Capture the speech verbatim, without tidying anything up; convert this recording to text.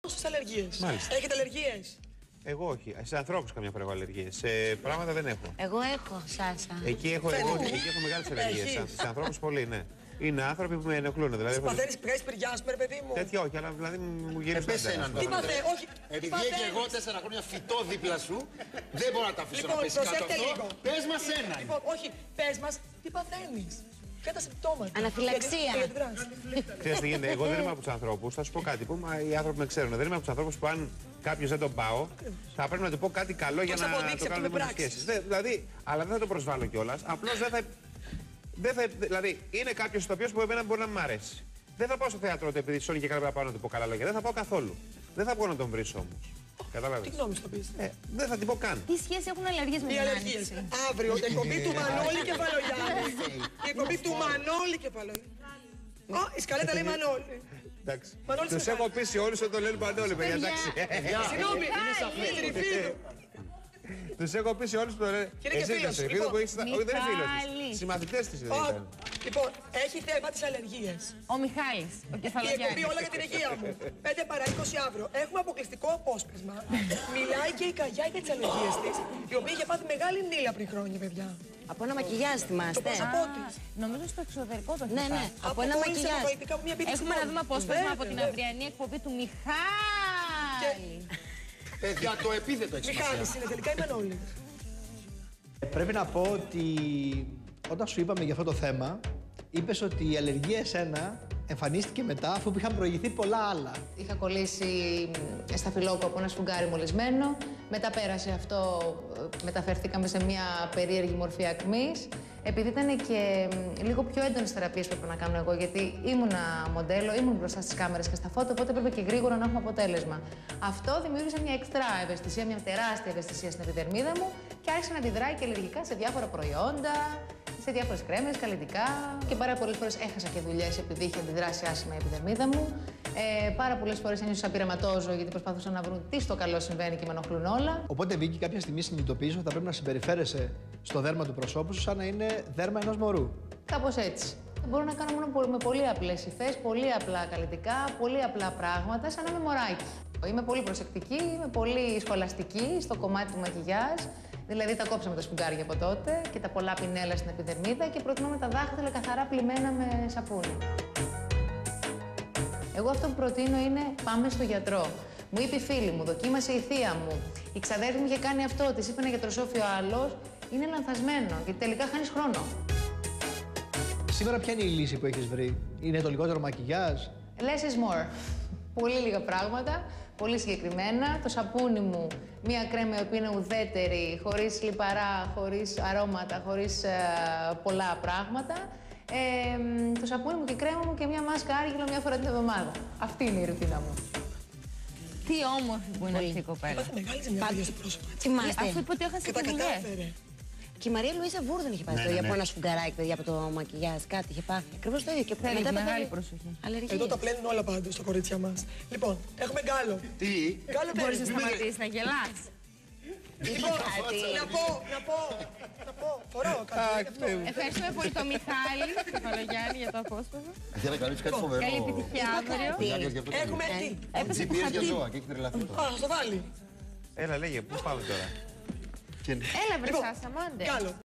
στις αλλεργίες. Μάλιστα. Έχετε αλλεργίες? Εγώ όχι. Σε ανθρώπους καμιά φορά έχω αλλεργίες. Σε πράγματα δεν έχω. Εγώ έχω, Σάσα. Εκεί έχω, εγώ, εκεί έχω μεγάλες αλλεργίες. Σε, σε ανθρώπους πολύ, ναι. Είναι άνθρωποι που με ενοχλούν. Δηλαδή, παθαίνεις πηγαίνεις πυριά, σου παιδί μου. τέτοια όχι, αλλά δηλαδή μου γυρίζει. Πες έναν. Τι παθαίνεις, όχι. Επειδή και εγώ τέσσερα χρόνια φυτό δίπλα σου, δεν μπορώ να τα αφήσω να Λοιπόν, πέσει κάτω προσέχτε αυτό. λίγο. Πες μας έναν. Λοιπόν, όχι, πες μας τι παθαίνεις. Ποια τα συμπτώματα. Αναφυλαξία. Ξέρεις τι γίνεται, εγώ δεν είμαι από τους ανθρώπους, θα σου πω κάτι που μα, οι άνθρωποι με ξέρουν. Δεν είμαι από τους ανθρώπους που αν κάποιος δεν τον πάω, θα πρέπει να του πω κάτι καλό για να το κάνω δημόσιες σχέσεις. Δηλαδή, αλλά δεν θα το προσβάλλω κιόλας. Απλώς δεν θα. Δεν θα, δηλαδή, είναι κάποιος ηθοποιός που εμένα μπορεί να μου αρέσει. Δεν θα πάω στο θέατρο του επειδή σώνει και καλά να πάω να του πω καλά λόγια. Δεν θα πάω καθόλου. Δεν θα βγω να τον βρίσω όμως. Κατάλαβες. Τι γνώμη σου το πεις? Ε, δεν θα την πω καν. Τι σχέση έχουν αλλεργίες με Οι την αλλεργίες. άνοιξη? Αύριο, η εκπομπή του Μανώλη Κεφαλογιάννη. Η εκπομπή του Μανώλη Κεφαλογιάννη. Ω, η σκαλέτα λέει Μανώλη. Εντάξει. Μανώλης Τους είναι έχω πείσει όλους ότι το λένε Μανώλη, παιδιά. Εντάξει. Συγγνώμη, είναι τριφύλου. Τους έχω πείσει όλους που το λένε. Και είναι και Εσύ φίλος, είσαι φίλο λοιπόν. που έχεις. Όχι, δεν είναι φίλος της. Μιχάλης. Συμμαθητές της δεν Ω, ήταν. Λοιπόν, έχει θέμα τις αλλεργίες. Ο Μιχάλης, ο Η εκπομπή Κεφαλογιάννης. όλα για την υγεία μου. πέντε παρά είκοσι αύριο. Έχουμε αποκλειστικό απόσπασμα. Μιλάει και η Καγιά για τις αλλεργίες της, η οποία είχε πάθει μεγάλη νύλα πριν χρόνια, παιδιά. Από ένα μακιγιάζ, Το θυμάστε? πρόσωπό της. Νομίζω στο εξωτερικό το Ναι, ναι. Από, Από ένα όλες τις μακιγιάζ. ευρωπαϊκά που μια επίθεση Έχουμε να μόνο. δούμε απόσπασμα Βέβαια, από την βέβαια. αυριανή εκπομπή του Μιχάλη. Παιδιά, το επίθετο έχει Μιχάλης σημασία. είναι τελικά η Μανώλη. Πρέπει να πω ότι όταν σου είπαμε για αυτό το θέμα, είπες ότι η αλλεργία εσένα εμφανίστηκε μετά αφού είχαν προηγηθεί πολλά άλλα. Είχα κολλήσει σταφυλόκο από ένα σφουγγάρι μολυσμένο. Μετά πέρασε αυτό, μεταφερθήκαμε σε μια περίεργη μορφή ακμής. Επειδή ήταν και λίγο πιο έντονες θεραπείες που έπρεπε να κάνω εγώ, γιατί ήμουνα μοντέλο, ήμουν μπροστά στις κάμερες και στα φώτα, οπότε έπρεπε και γρήγορα να έχουμε αποτέλεσμα. Αυτό δημιούργησε μια εξτρά ευαισθησία, μια τεράστια ευαισθησία στην επιδερμίδα μου και άρχισε να αντιδράει και αλλεργικά σε διάφορα προϊόντα, σε διάφορες κρέμες, καλλιτικά και πάρα πολλές φορές έχασα και δουλειές επειδή είχε αντιδράσει άσχημα η επιδερμίδα μου. Ε, πάρα πολλές φορές ένιωσα σαν πειραματόζω γιατί προσπαθούσαν να βρουν τι στο καλό συμβαίνει και με ενοχλούν όλα. Οπότε, Βίκη, κάποια στιγμή συνειδητοποίησα ότι θα πρέπει να συμπεριφέρεσαι στο δέρμα του προσώπου σου σαν να είναι δέρμα ενός μωρού. Κάπως έτσι. Μπορώ να κάνω μόνο με πολύ απλές υφές, πολύ απλά καλλιτικά, πολύ απλά πράγματα, σαν να είμαι μωράκι. Είμαι πολύ προσεκτική, είμαι πολύ σχολαστική στο κομμάτι του μακιγιάζ. Δηλαδή τα κόψαμε τα σφουγγάρια από τότε και τα πολλά πινέλα στην επιδερμίδα και προτιμούμε τα δάχτυλα καθαρά πλυμμένα με σαπούνι. Εγώ αυτό που προτείνω είναι πάμε στο γιατρό. Μου είπε η φίλη μου, δοκίμασε η θεία μου. Η ξαδέρφη μου είχε κάνει αυτό, της είπε ένα γιατροσόφιο άλλος. Είναι λανθασμένο γιατί τελικά χάνεις χρόνο. Σήμερα ποια είναι η λύση που έχεις βρει? Είναι το λιγότερο μακιγιάζ? Less is more. Πολύ λίγα πράγματα, πολύ συγκεκριμένα. Το σαπούνι μου, μία κρέμα η οποία είναι ουδέτερη, χωρίς λιπαρά, χωρίς αρώματα, χωρίς ε, πολλά πράγματα. Ε, το σαπούνι μου και η κρέμα μου και μία μάσκα άργυλο μία φορά την εβδομάδα. Αυτή είναι η ρουτίνα μου. Τι όμορφη που είναι αυτή η κοπέλα. Έπαθε μεγάλη ζημιά παιδιά στο πρόσωπο. Θυμάστε. Αφού είπε ότι έχασε Και τα τη δουλειά. κατάφερε. Και η Μαρία Λουίζα Βούρδεν είχε πάθει Ναι, το ίδιο ναι, από ναι. ένα σφουγγαράκι, παιδιά, από το μακιγιάζ. Κάτι είχε πάθει. Ακριβώς το ίδιο. Και Θέλει μετά μεγάλη πέθανε. προσοχή. Αλλεργίες. Εδώ τα πλένουν όλα πάντως στα κορίτσια μας. Λοιπόν, έχουμε γκάλο. Τι? Γκάλο Μπορείς να θέλεις? σταματήσεις να γελάς. Λοιπόν, να πω, να πω, να πω. Φορώ κάτι. γι' αυτό. Ευχαριστούμε πολύ τον Μιχάλη Κεφαλογιάννη για το απόσπασμα. Για να καλύψει κάτι φοβερό. Καλή επιτυχία αύριο. Ο Γιάννης γι' αυτό το Έχουμε λέει. τι. Έπεσε τζι από πι ες για χαρτί. ζώα και έχει τρελαθεί τώρα. Α, θα το βάλει. Έλα, λέγε, πού πάμε τώρα? Και- Έλα βρε Λοιπόν, Σάσα, μόντε. Γκάλο.